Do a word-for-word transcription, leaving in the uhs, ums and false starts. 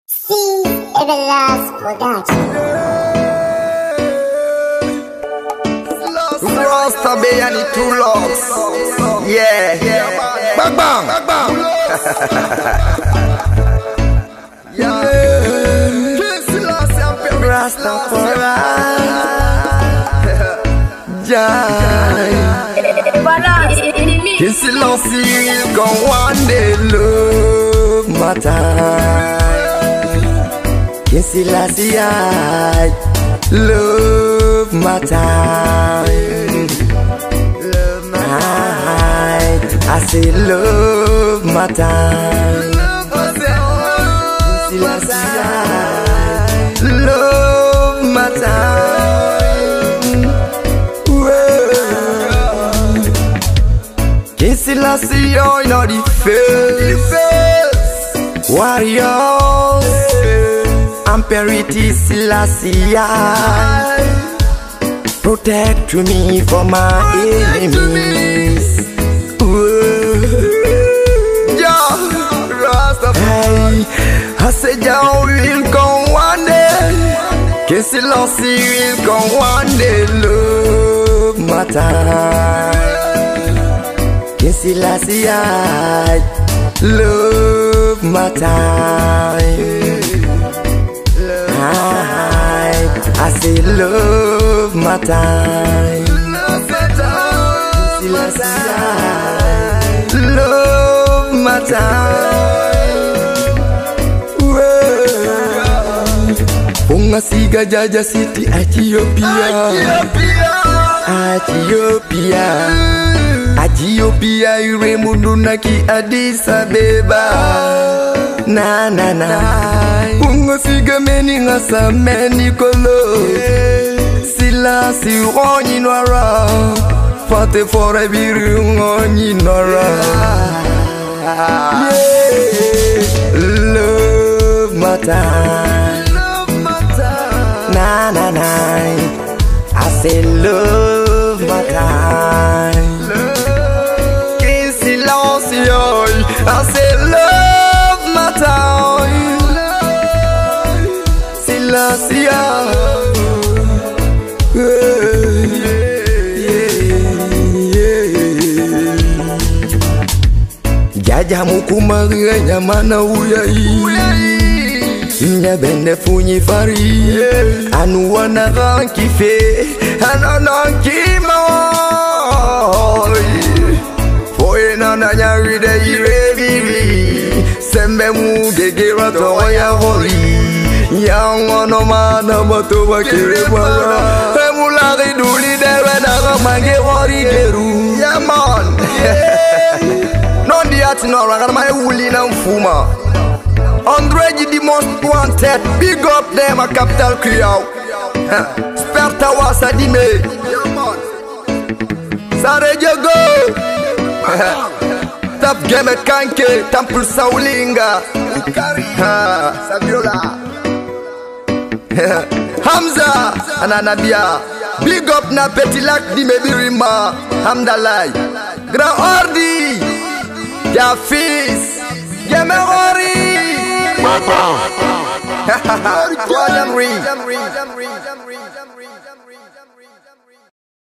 See Everlast Production. Rasta Bay and the two locks. Yeah, bang bang, bang bang. Yeah, Rasta for King Selassie gon' one day love my time. King Selassie, I love my time. Love my time. I say love my time. King Selassie, I love my time. King Selassie, you know the face. Warriors, Emperor Selassie, protect me from my enemies. Yeah, Rastafari. I said, Jah will come one day. King Selassie will come one day. Love my time. King Selassie, I love my time. I, I say love my time. King Selassie, I love my time. Unga siga Jaja City, Ethiopia. Ethiopia. Ethiopia, Iremundu naki Addis Abeba. Na na na. Unga siga meni ngasa meni kolo. Selassie wonyi nwara. Fate fore biru wonyi nwara. Love my time. Na na na. I say love my time. I say love my time. Selassie, Jaja mukumari nyamana uyai. Nyabende funyi fari. Anu wana ranki fe. Anu nanki moi. Nana nyari de ire vivi. Sembe mu gegera toya hori. Yang no mana bato bakire wala. Emula riduli de wena mange hori geru. Yeah man. Non di ati no raga ma uli na mfuma. Andre the most wanted. Big up them a capital crowd. Sperta wasa di me. Yeah man. Sare jogo. Tap game kanke, Temple Saulinga. Ha, Saviola. Hamza, Ananabia. Big up na petit lac di Mebirima. Hamdalai. Grand Ordi. Ya fils. Yemerori. Papa. Jamri.